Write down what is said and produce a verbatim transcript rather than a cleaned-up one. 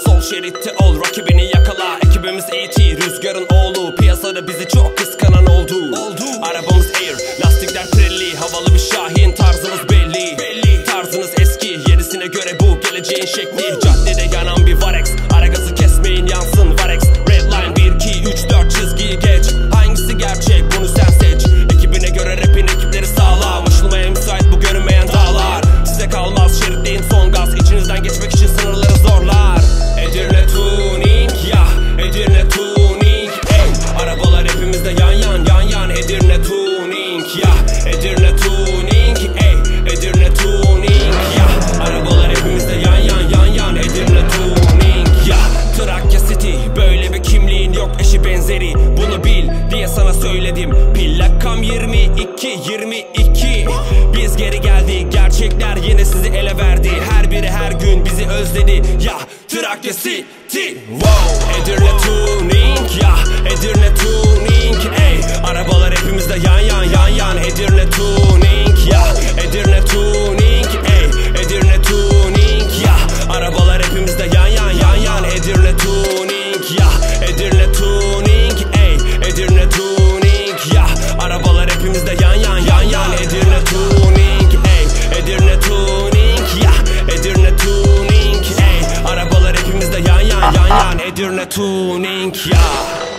sol şeritte ol, rakibini yakala. Ekibimiz E T, rüzgarın oğlu. Piyasada bizi çok kıskanan oldu, oldu. Arabamız Air, lastikler Pirelli. Havalı bir Şahin, tarzımız belli, belli. Tarzınız eski, yenisine göre bu geleceğin şekli. Caddede yanan bir Varex, ara gazı kesmeyin yansın Varex. Redline bir iki üç dört çizgiyi geç. Hangisi gerçek bunu sen seç. Ekibine göre rapin ekipleri sağlam. Aşılmaya müsait bu görünmeyen dağlar. Size kalmaz şeritliğin son gaz. İçinizden geçmek için sınırları zorlar. Edirne tuning ya, Edirne tuning ey. Arabalar hepimizde yan yan yan yan. Edirne tuning ya, Edirne tuning ey. Edirne tuning ya. Arabalar hepimizde yan yan yan yan. Edirne tuning ya. Trakya City, böyle bir kimliğin yok eşi benzeri. Bunu bil diye sana söyledim. Plakam yirmi iki yirmi iki. Biz geri geldik, gerçekler yine sizi ele verdi. Her biri her gün bizi özledi ya. Trakya City, wow. Edirne tuning ya, Edirne tuning ey. Arabalar hepimizde yan yan yan yan. Edirne tuning ya, Edirne tuning ey. Edirne tuning ya. Arabalar hepimizde yan yan yan yan. Edirne tuning ya, Edirne tuning ey. Edirne tuning ya. Arabalar hepimizde yan yan yan yan. Edirne tuning ey. Edirne tuning ya, Edirne tuning ey. Arabalar hepimizde yan yan yan yan. Edirne tuning ya.